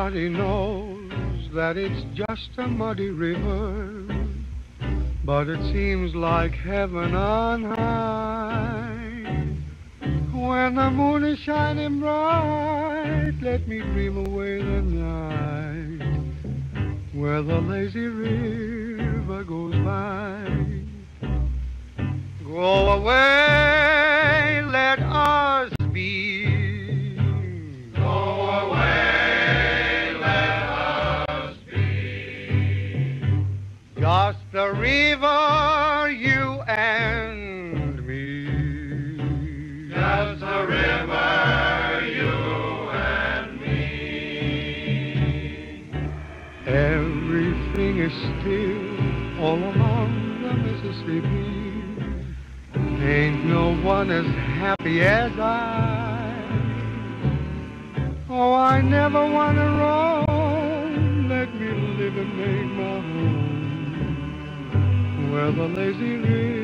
Everybody knows that it's just a muddy river, but it seems like heaven on high. When the moon is shining bright, let me dream away the night where the lazy river goes by. Go away, let us be. Go away, let us be. Just the river, you and me. Just the river, you and me. Everything is still all along the Mississippi. Ain't no one as happy as I. Oh, I never want to roam. Let me live and make my home where the lazy river